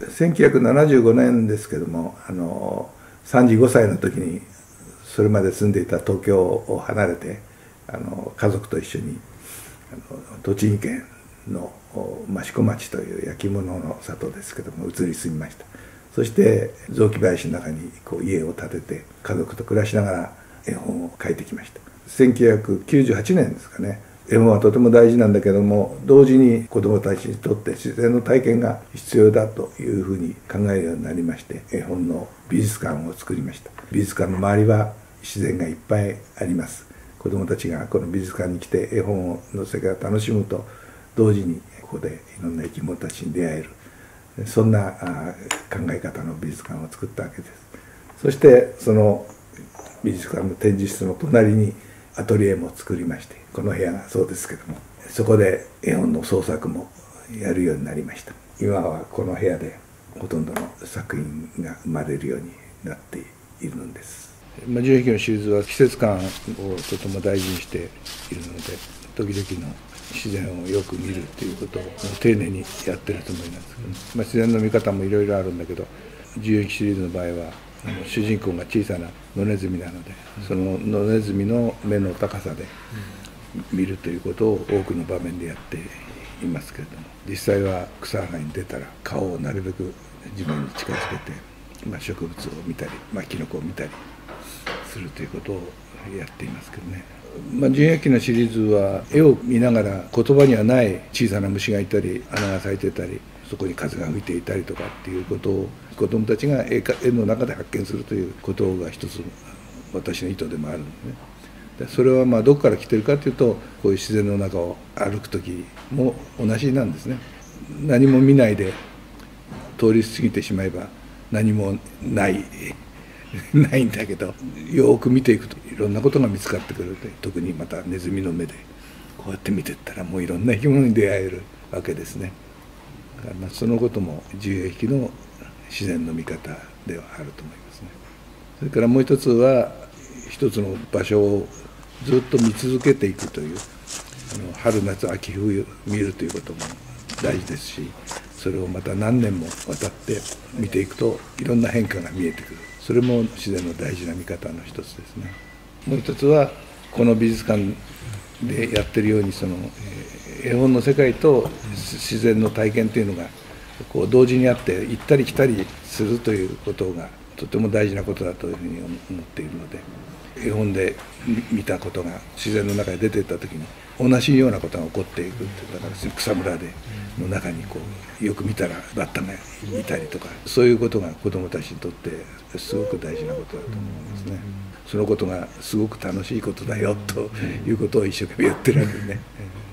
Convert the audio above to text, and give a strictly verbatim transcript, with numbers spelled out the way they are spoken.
せんきゅうひゃくななじゅうごねんですけども、あのさんじゅうごさいの時にそれまで住んでいた東京を離れて、あの家族と一緒にあの栃木県の益子町という焼き物の里ですけども移り住みました。そして雑木林の中にこう家を建てて家族と暮らしながら絵本を描いてきました。せんきゅうひゃくきゅうじゅうはちねんですかね。絵本はとても大事なんだけども、同時に子どもたちにとって自然の体験が必要だというふうに考えるようになりまして、絵本の美術館を作りました。美術館の周りは自然がいっぱいあります。子どもたちがこの美術館に来て絵本の世界を楽しむと同時にここでいろんな生き物たちに出会える、そんな考え方の美術館を作ったわけです。そしてその美術館の展示室の隣にアトリエも作りまして、この部屋がそうですけども、そこで絵本の創作もやるようになりました。今はこの部屋でほとんどの作品が生まれるようになっているのです。まあ、じゅう世紀のシリーズは季節感をとても大事にしているので、時々の自然をよく見るということを丁寧にやってると思います。まあ、自然の見方もいろいろあるんだけど、じゅう世紀シリーズの場合は主人公が小さな野ネズミなので、その野ネズミの目の高さで見るということを多くの場面でやっていますけれども、実際は草原に出たら顔をなるべく地面に近づけて、まあ、植物を見たり、まあ、キノコを見たりするということをやっていますけどね。まあ、じゅう世紀のシリーズは絵を見ながら言葉にはない小さな虫がいたり穴が咲いてたりそこに風が吹いていたりとかっていうことを子どもたちが絵の中で発見するということが一つ私の意図でもあるんですね。でそれはまあどこから来てるかというと、こういう自然の中を歩く時も同じなんですね。何も見ないで通り過ぎてしまえば何もないないんだけど、よく見ていくといろんなことが見つかってくる。特にまたネズミの目でこうやって見ていったらもういろんな生き物に出会えるわけですね。まあそのこともじゅう世紀の自然の見方ではあると思いますね。それからもう一つは、一つの場所をずっと見続けていくという、あの春夏秋冬見るということも大事ですし、それをまた何年も渡って見ていくといろんな変化が見えてくる。それも自然の大事な見方の一つですね。もう一つはこの美術館でやってるように、その絵本の世界と自然の体験というのがこう同時にあって行ったり来たりするということがとても大事なことだというふうに思っているので、絵本で見たことが自然の中に出ていった時に同じようなことが起こっていくっていう、だから草むらでの中にこうよく見たらバッタがいたりとか、そういうことが子どもたちにとってすごく大事なことだと思いますね。そのことがすごく楽しいことだよということを一生懸命やってるわけですね。